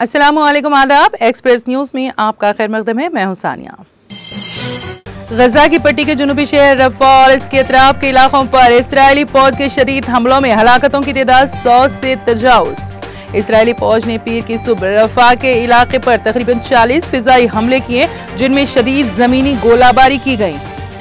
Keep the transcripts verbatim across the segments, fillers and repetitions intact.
अस्सलामुअलैकुम, आदाब। Express news में आपका खैर मकदम है। मैं हूं सानिया। गजा की पट्टी के जुनूबी शहर रफा और इसके अतराफ के इलाकों पर इसराइली फौज के शदीद हमलों में हलाकतों की तादाद सौ से तजावुज। इसराइली फौज ने पीर की सुबह रफा के इलाके पर तकरीबन चालीस फिजाई हमले किए, जिनमें शदीद जमीनी गोलाबारी की गई।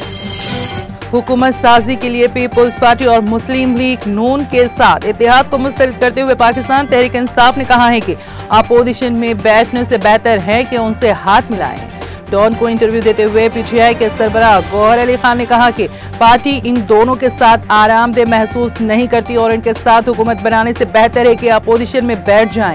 हुकूमत साजी के लिए पीपुल्स पार्टी और मुस्लिम लीग नून के साथ इत्तेहाद को मुस्तरद करते हुए पाकिस्तान तहरीक इंसाफ ने कहा है कि अपोजिशन में बैठने से बेहतर है कि उनसे हाथ मिलाएं। डॉन को इंटरव्यू देते हुए पीटीआई के सरबराह गौहर अली खान ने कहा कि पार्टी इन दोनों के साथ आरामदेह महसूस नहीं करती और इनके साथ हुकूमत बनाने से बेहतर है कि अपोजिशन में बैठ जाएं।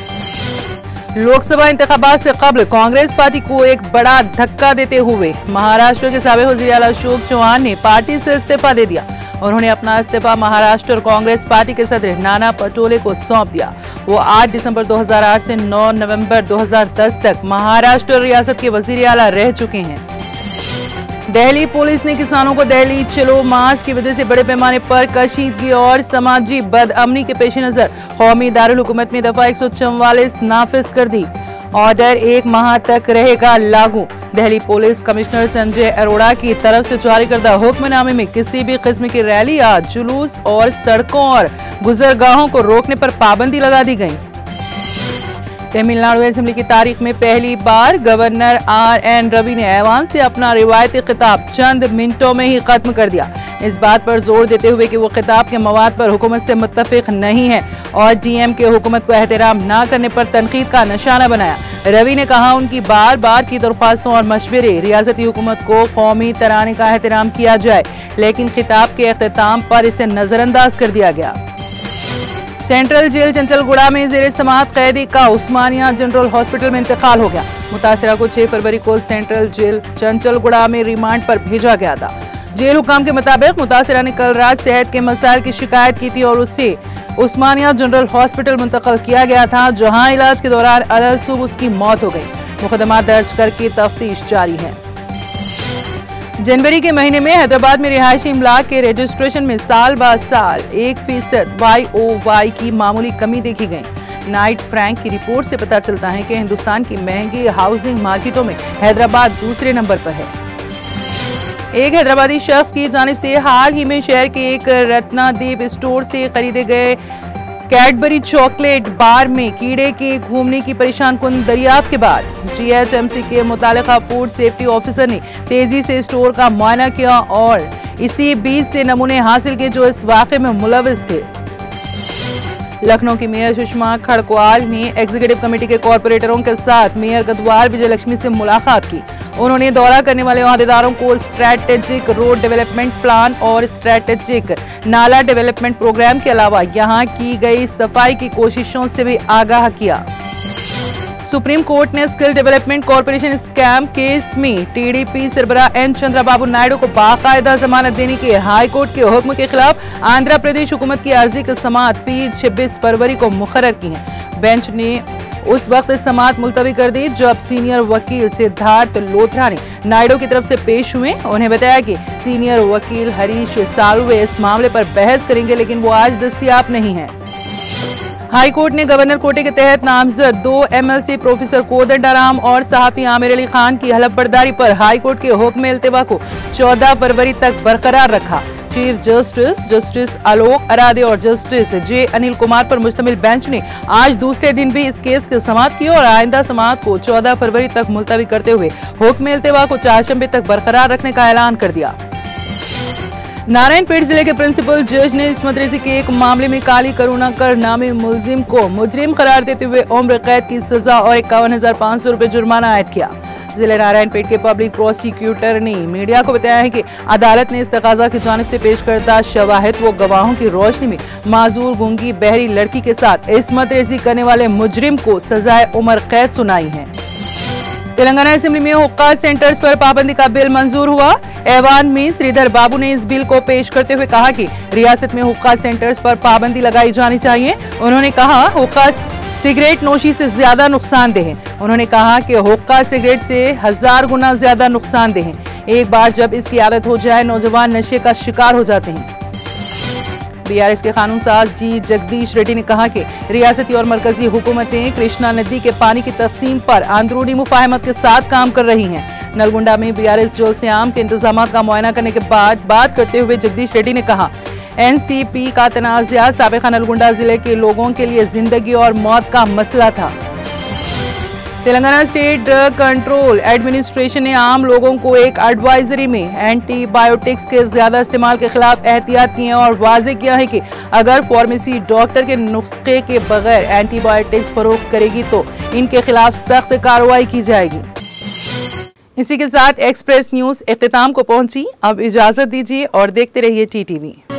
लोकसभा इंतखाबात से कबल कांग्रेस पार्टी को एक बड़ा धक्का देते हुए महाराष्ट्र के साबिक वज़ीर आला अशोक चौहान ने पार्टी से इस्तीफा दे दिया। उन्होंने अपना इस्तीफा महाराष्ट्र कांग्रेस पार्टी के सदर नाना पटोले को सौंप दिया। वो आठ दिसंबर दो हज़ार आठ से नौ नवंबर दो हज़ार दस तक महाराष्ट्र रियासत के वज़ीर आला रह चुके हैं। दिल्ली पुलिस ने किसानों को दिल्ली चलो मार्च की वजह से बड़े पैमाने पर कशीदगी और समाजी बदअमनी के पेश नजर कौमी दारुल हुकूमत में दफा एक सौ चौवालीस नाफिज कर दी। ऑर्डर एक माह तक रहेगा लागू। दिल्ली पुलिस कमिश्नर संजय अरोड़ा की तरफ से जारी करदा हुक्मनामे में किसी भी किस्म की रैली या जुलूस और सड़कों और गुजरगाहों को रोकने पर पाबंदी लगा दी गई। तमिलनाडु असेंबली की तारीख में पहली बार गवर्नर आर एन रवि ने ऐवान से अपना रिवायती खिताब चंद मिनटों में ही खत्म कर दिया, इस बात पर जोर देते हुए कि वो खिताब के मवाद पर हुकूमत से मुत्तफिक नहीं है और डीएम के हुकूमत को एहतराम न करने पर तनकीद का निशाना बनाया। रवि ने कहा उनकी बार बार की दरख्वास्तों और मशवरे रियासती हुकूमत को कौमी तराने का एहतराम किया जाए, लेकिन खिताब के अख्ताम पर इसे नजरअंदाज कर दिया गया। सेंट्रल जेल चंचलगुड़ा में जेर समाअत कैदी का उस्मानिया जनरल हॉस्पिटल में इंतकाल हो गया। मुतासिरा को छह फरवरी को सेंट्रल जेल चंचलगुड़ा में रिमांड पर भेजा गया था। जेल हुकाम के मुताबिक मुतासिरा ने कल रात सेहत के मसाइल की शिकायत की थी और उससे उस्मानिया जनरल हॉस्पिटल मुंतकिल किया गया था, जहां इलाज के दौरान अलसुब उसकी मौत हो गई। मुकदमा दर्ज करके तफ्तीश जारी है। जनवरी के महीने में हैदराबाद में रिहायशी इमलाक के रजिस्ट्रेशन में साल बाद साल एक फीसद वाई ओ वाई की मामूली कमी देखी गई। नाइट फ्रैंक की रिपोर्ट से पता चलता है कि हिंदुस्तान की महंगी हाउसिंग मार्केटों में हैदराबाद दूसरे नंबर पर है। एक हैदराबादी शख्स की जानिब से हाल ही में शहर के एक रत्नादीप स्टोर से खरीदे गए कैडबरी चॉकलेट बार में कीड़े के घूमने की परेशान कुन दरियाफ्त के बाद जीएचएमसी के मुतालिका फूड सेफ्टी ऑफिसर ने तेजी से स्टोर का मुआयना किया और इसी बीज से नमूने हासिल किए जो इस वाक़े में मुलविस थे। लखनऊ की मेयर सुषमा खड़गवाल ने एग्जीक्यूटिव कमेटी के कॉर्पोरेटरों के साथ मेयर गदवार विजय लक्ष्मी से मुलाकात की। उन्होंने दौरा करने वाले अहदेदारों को स्ट्रैटेजिक रोड डेवलपमेंट प्लान और स्ट्रैटेजिक नाला डेवलपमेंट प्रोग्राम के अलावा यहां की गई सफाई की कोशिशों से भी आगाह किया। सुप्रीम कोर्ट ने skill development corporation scam case में टीडीपी सरबराह एन चंद्रबाबू नायडू को बाकायदा जमानत देने के हाई कोर्ट के हुक्म के खिलाफ आंध्र प्रदेश हुकूमत की अर्जी की समाअत पीर छब्बीस फरवरी को मुकर्रर की है। बेंच ने उस वक्त समाअत मुलतवी कर दी जब सीनियर वकील सिद्धार्थ लोथरा ने नायडू की तरफ से पेश हुए। उन्हें बताया कि सीनियर वकील हरीश सालवे इस मामले पर बहस करेंगे, लेकिन वो आज दस्तयाब नहीं है। हाई कोर्ट ने गवर्नर कोटे के तहत नामजद दो एमएलसी प्रोफेसर कोदंडाराम और सहाफी आमिर अली खान की हलफ बर्दारी पर हाई कोर्ट के हुक्म इल्तिवा को चौदह फरवरी तक बरकरार रखा। Chief justice justice Alok Aradhe और जस्टिस जे अनिल कुमार पर मुश्तमिल बेंच ने आज दूसरे दिन भी इस केस की समाअत की और आइंदा समाअत को चौदह फरवरी तक मुलतवी करते हुए हुक्म इल्तिवा को चारशंबे तक बरकरार रखने का ऐलान कर दिया। नारायणपेट जिले के प्रिंसिपल जज ने इस मदरसे के एक मामले में काली करुणा कर नामी मुलजिम को मुजरिम करार देते हुए उम्र कैद की सजा और इक्यावन हजार पाँच सौ रुपए जुर्माना आयद किया। जिले नारायणपेट के पब्लिक प्रोसिक्यूटर ने मीडिया को बताया है कि अदालत ने इस तकाजा की जानिब से पेश करदा शवाहिद व गवाहों की रोशनी में माजूर गूंगी बहरी लड़की के साथ इस्मत रेजी करने वाले मुजरिम को सजाए उम्र कैद सुनाई है। तेलंगाना असेंबली में हुक्का सेंटर्स पर पाबंदी का बिल मंजूर हुआ। ऐवान में श्रीधर बाबू ने इस बिल को पेश करते हुए कहा कि रियासत में हुक्का सेंटर्स पर पाबंदी लगाई जानी चाहिए। उन्होंने कहा हुक्का सिगरेट नोशी से ज्यादा नुकसानदेह है। उन्होंने कहा कि हुक्का सिगरेट से हजार गुना ज्यादा नुकसानदेह है। एक बार जब इसकी आदत हो जाए नौजवान नशे का शिकार हो जाते हैं। बीआरएस के कानून साज जी जगदीश रेड्डी ने कहा कि रियासती और मरकजी हुकूमतें कृष्णा नदी के पानी की तकसीम पर अंदरूनी मुफाहमत के साथ काम कर रही हैं। नलगुंडा में बीआरएस जुलूस-ए-आम के इंतजाम का मुआयना करने के बाद बात करते हुए जगदीश रेड्डी ने कहा, एनसीपी का तनाज़ा साबिक़ा नलगुंडा जिले के लोगों के लिए जिंदगी और मौत का मसला था। Telangana state drug control administration ने आम लोगों को एक एडवाइजरी में एंटीबायोटिक्स के ज्यादा इस्तेमाल के खिलाफ एहतियात की है और वाज़ेह किया है कि अगर फार्मेसी डॉक्टर के नुस्खे के बगैर एंटीबायोटिक्स फरोख्त करेगी तो इनके खिलाफ सख्त कार्रवाई की जाएगी। इसी के साथ एक्सप्रेस न्यूज इख्तिताम को पहुंची। अब इजाजत दीजिए और देखते रहिए टी टीवी।